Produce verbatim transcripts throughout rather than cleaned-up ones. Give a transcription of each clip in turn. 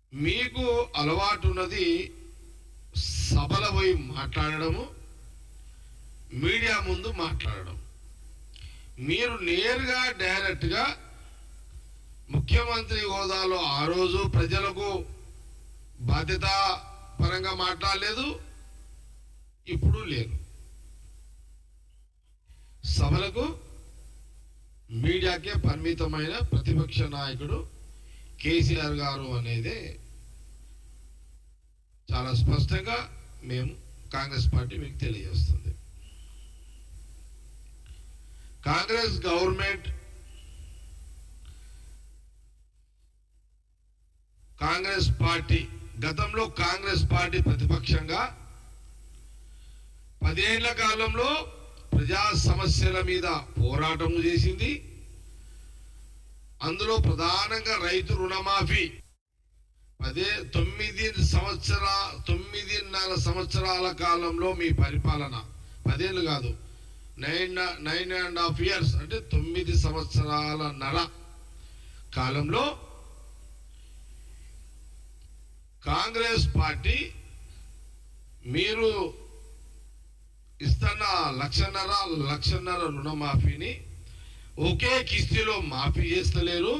మీకు అలవాటు ఉన్నది సభల పోయి మాట్లాడడము, మీడియా ముందు మాట్లాడడం. మీరు నేరుగా డైరెక్ట్గా ముఖ్యమంత్రి హోదాలో ఆ రోజు ప్రజలకు బాధ్యత పరంగా మాట్లాడలేదు, ఇప్పుడు లేదు. సభలకు మీడియాకే పరిమితమైన ప్రతిపక్ష నాయకుడు కేసీఆర్ గారు అనేది చాలా స్పష్టంగా మేము కాంగ్రెస్ పార్టీ మీకు తెలియజేస్తుంది. కాంగ్రెస్ గవర్నమెంట్ కాంగ్రెస్ పార్టీ గతంలో కాంగ్రెస్ పార్టీ ప్రతిపక్షంగా పదేళ్ల కాలంలో ప్రజా సమస్యల మీద పోరాటం చేసింది. అందులో ప్రధానంగా రైతు రుణమాఫీ పదే తొమ్మిది సంవత్సర తొమ్మిదిన్నర సంవత్సరాల కాలంలో మీ పరిపాలన, పదేళ్ళు కాదు, nine nine and half years అంటే తొమ్మిది సంవత్సరాల నర కాలంలో కాంగ్రెస్ పార్టీ మీరు ఇస్తున్న లక్షన్నర లక్షన్నర రుణమాఫీని ఒకే కిస్తీలో మాఫీ చేస్తలేరు,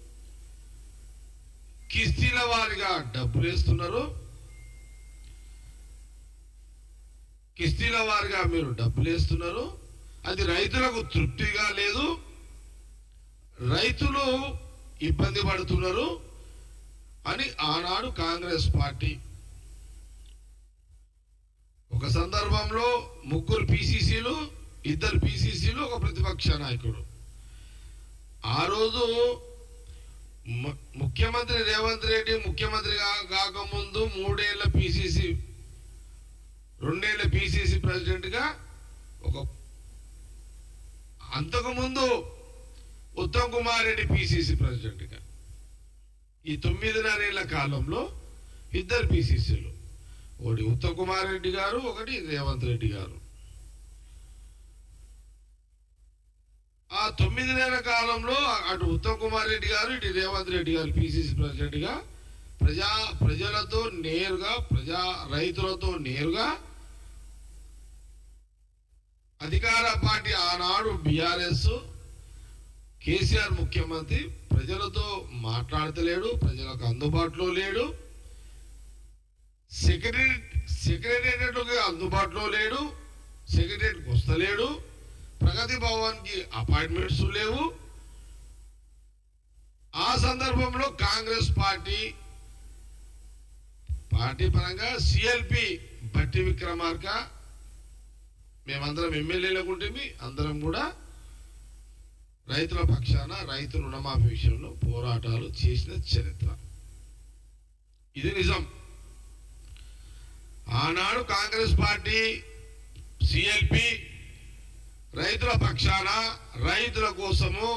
కిస్తీల వారిగా డబ్బులు వేస్తున్నారు. కిస్తీల వారిగా మీరు డబ్బులు వేస్తున్నారు. అది రైతులకు తృప్తిగా లేదు, రైతులు ఇబ్బంది పడుతున్నారు అని ఆనాడు కాంగ్రెస్ పార్టీ ఒక సందర్భంలో ముగ్గురు పిసిసిలు, ఇద్దరు పిసిసిలు, ఒక ప్రతిపక్ష నాయకుడు. ఆ రోజు ముఖ్యమంత్రి రేవంత్ రెడ్డి ముఖ్యమంత్రి కాకముందు మూడేళ్ల పిసిసి రెండేళ్ల పిసిసి ప్రెసిడెంట్ గా, ఒక అంతకుముందు ఉత్తమ్ కుమార్ రెడ్డి పిసిసి ప్రెసిడెంట్ గా, ఈ తొమ్మిదిన్నరేళ్ల కాలంలో ఇద్దరు పిసిసిలు, ఒకటి ఉత్తమ్ కుమార్ రెడ్డి గారు, ఒకటి రేవంత్ రెడ్డి గారు. ఆ తొమ్మిది నెలల కాలంలో అటు ఉత్తమ్ కుమార్ రెడ్డి గారు, ఇటు రేవంత్ రెడ్డి గారు పిసిసి ప్రెసిడెంట్ గా ప్రజా ప్రజలతో నేరుగా, ప్రజా రైతులతో నేరుగా అధికార పార్టీ ఆనాడు బిఆర్ఎస్, కేసీఆర్ ముఖ్యమంత్రి ప్రజలతో మాట్లాడతలేడు, ప్రజలకు అందుబాటులో లేడు, సెక్రటరీ సెక్రటేరియట్కి అందుబాటులో లేడు, సెక్రటేరియట్కి వస్తలేడు, ప్రగతి భవన్ కి అపాయింట్మెంట్స్ లేవు. ఆ సందర్భంలో కాంగ్రెస్ పార్టీ పార్టీ పరంగా సిఎల్పి బట్టి విక్రమార్క, మేమందరం ఎమ్మెల్యేలకు ఉంటుంది, అందరం కూడా రైతుల పక్షాన రైతు రుణమాఫీ విషయంలో పోరాటాలు చేసిన చరిత్ర ఇది. నిజం. ఆనాడు కాంగ్రెస్ పార్టీ సిఎల్పి రైతుల పక్షాన, రైతుల కోసము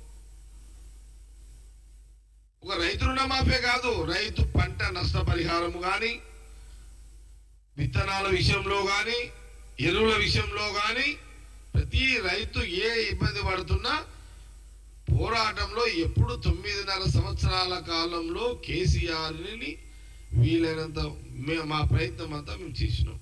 ఒక రైతు రుణమాఫీ కాదు, రైతు పంట నష్టపరిహారము కానీ, విత్తనాల విషయంలో కానీ, ఎరువుల విషయంలో కానీ, ప్రతి రైతు ఏ ఇబ్బంది పడుతున్నా పోరాటంలో ఎప్పుడు తొమ్మిదిన్నర సంవత్సరాల కాలంలో కేసీఆర్ని వీలైనంత మా ప్రయత్నం అంతా మేము చేసినాం.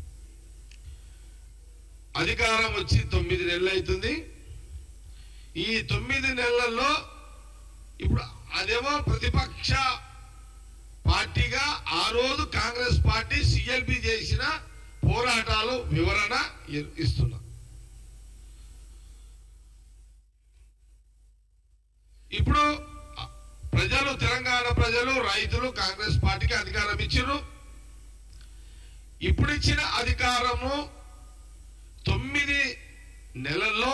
అధికారం వచ్చి తొమ్మిది నెలలు అవుతుంది. ఈ తొమ్మిది నెలల్లో ఇప్పుడు అదేమో ప్రతిపక్ష పార్టీగా ఆ రోజు కాంగ్రెస్ పార్టీ సిఎల్పి చేసిన పోరాటాలు వివరణ ఇస్తున్నా. ఇప్పుడు ప్రజలు, తెలంగాణ ప్రజలు, రైతులు కాంగ్రెస్ పార్టీకి అధికారం ఇచ్చారు. ఇప్పుడు ఇచ్చిన అధికారము తొమ్మిది నెలల్లో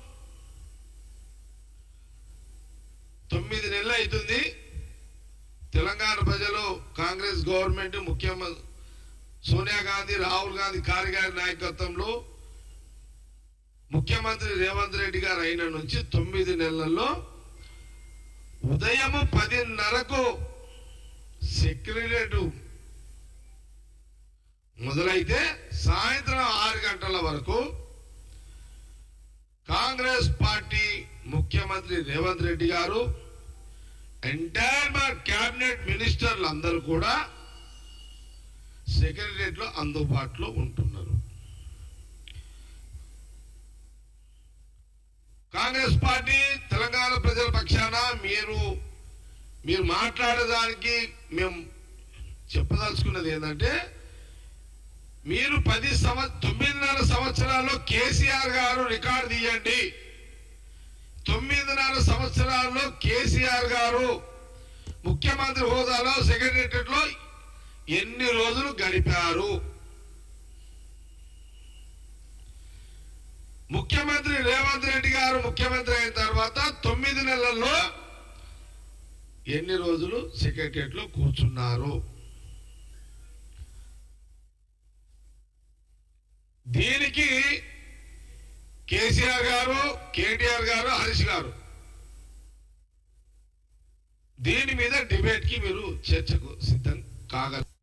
తొమ్మిది నెలలు అవుతుంది. తెలంగాణ ప్రజలు కాంగ్రెస్ గవర్నమెంట్, ముఖ్యమంత్రి సోనియా గాంధీ, రాహుల్ గాంధీ ఖార్గే గారి నాయకత్వంలో ముఖ్యమంత్రి రేవంత్ రెడ్డి గారు అయిన నుంచి తొమ్మిది నెలల్లో ఉదయం పదిన్నరకు సెక్రటేరియట్ మొదలైతే సాయంత్రం ఆరు గంటల వరకు కాంగ్రెస్ పార్టీ ముఖ్యమంత్రి రేవంత్ రెడ్డి గారు ఎంటైర్ మా క్యాబినెట్ మినిస్టర్లు అందరూ కూడా సెక్రటరియట్ లో అందుబాటులో ఉంటున్నారు. కాంగ్రెస్ పార్టీ తెలంగాణ ప్రజల పక్షాన మీరు మీరు మాట్లాడడానికి మేము చెప్పదలుచుకున్నది ఏంటంటే, మీరు పది సంవ తొమ్మిదిన్నర సంవత్సరాల్లో కేసీఆర్ గారు రికార్డు తీయండి. తొమ్మిదిన్నర సంవత్సరాల్లో కేసీఆర్ గారు ముఖ్యమంత్రి హోదాలో సెక్రటరియట్ లో ఎన్ని రోజులు గడిపారు? ముఖ్యమంత్రి రేవంత్ రెడ్డి గారు ముఖ్యమంత్రి అయిన తర్వాత తొమ్మిది నెలల్లో ఎన్ని రోజులు సెక్రటరియట్ లో కూర్చున్నారు? దీనికి కేసీఆర్ గారు, కేటీఆర్ గారు, హరీష్ గారు దీని మీద డిబేట్ కి మీరు చర్చకు సిద్ధం కాగలరు.